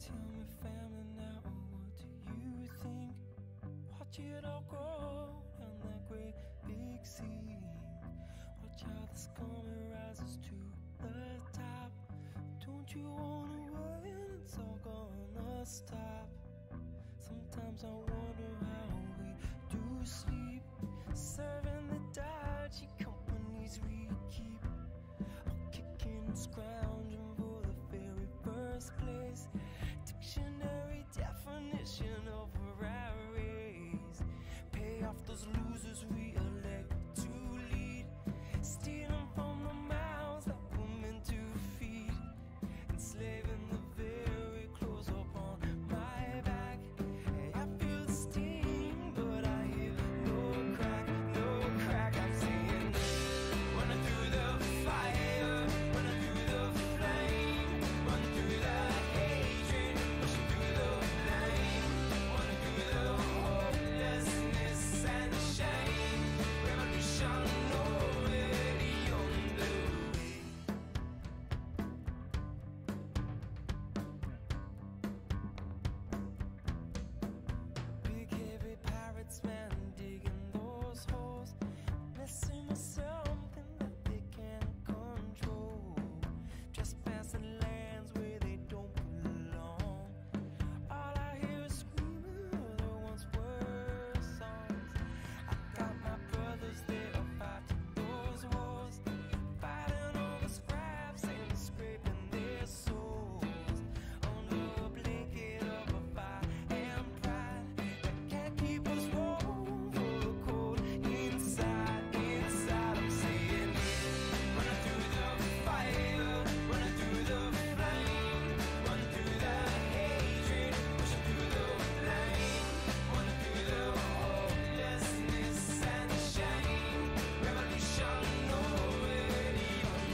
Tell me, family, now what do you think? Watch it all go down that great big sea. Watch how the scum rises to the top. Don't you wanna worry, it's all gonna stop. Sometimes I wonder how we do sleep, serving the dodgy companies we keep, all kicking and scrounging for the very first place. Dictionary definition of a rat race. Pay off those losers we elect to lead, stealing from the mouths that we're meant to feed, enslaving the very clothes upon my back. I feel the sting, but I hear no crack, no crack. I'm saying, running through the fire, running through the flame, running through the hatred, pushing through the blame, running through the hopelessness and shame. Revolution already on the way. Big heavy pirates, man, digging those holes, messing with something that they can't control, trespassing lands where they don't belong. All I hear is screaming of their once were songs. I got my brothers, they are fighting those wars, fighting over scraps and scraping their souls under a blanket of a fire and pride that can't keep us warm for the cold inside, inside. I'm saying, running through the fire, running through the flame, running through the hatred, pushing through the blame, running through the hopelessness and shame. Revolution already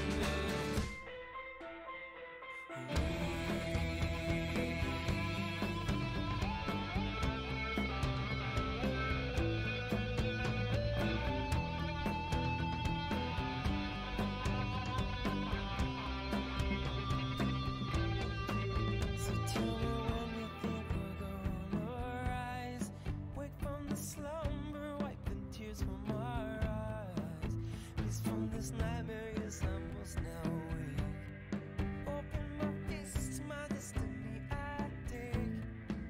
So tell me when you think we're gonna rise, wake from the slumber, wiping tears from our eyes. Peace from this nightmare, yes, I must now wake. Open my fists, my destiny I take.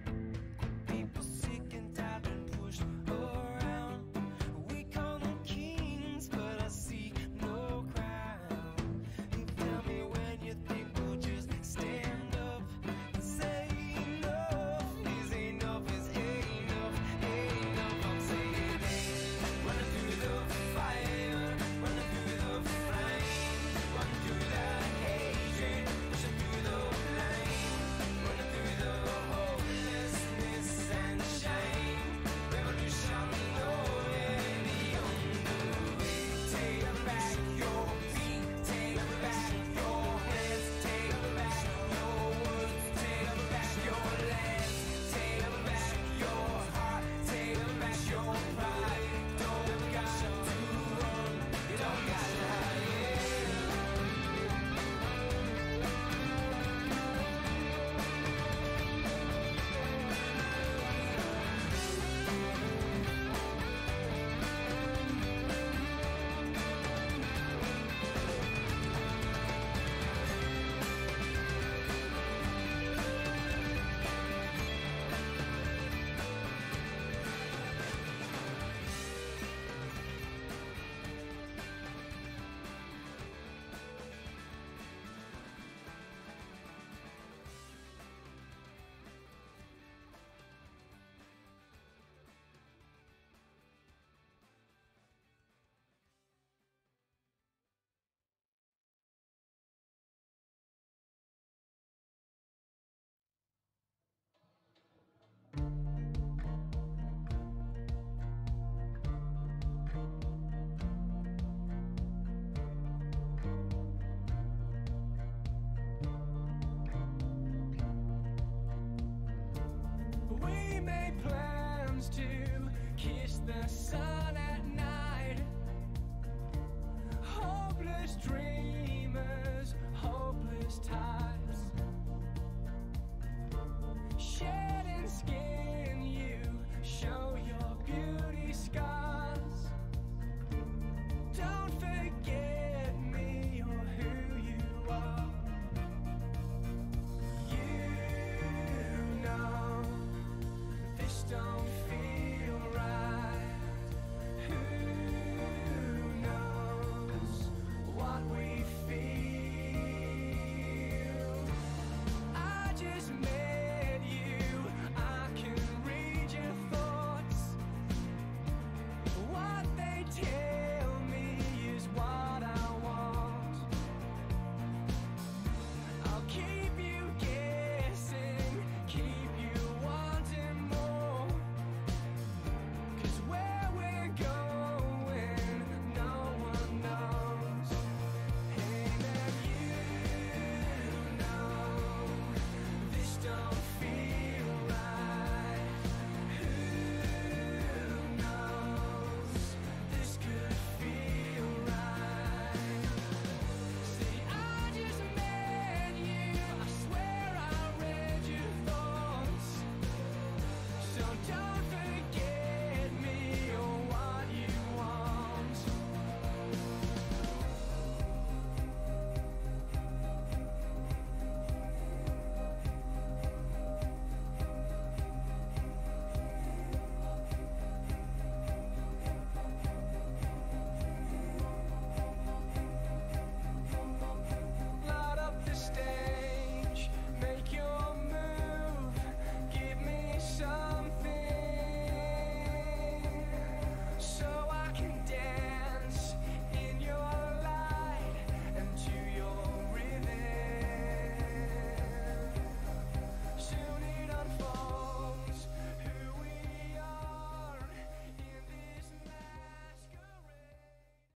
People sick and tired and pushed around. We call them kings, but I see no crown. You tell me when you think we'll just stand up and say enough is enough, is enough, enough. I'm saying, running through the fire, running through the flame, running through the hatred, pushing through the blame, running through the hopelessness and shame. Revolution already on the way. Take back your feet, take back your hands, take back your words, take back your lands, take back your heart, take back your pride. Don't got to run, you don't got to hide. We made plans to kiss the sun at night.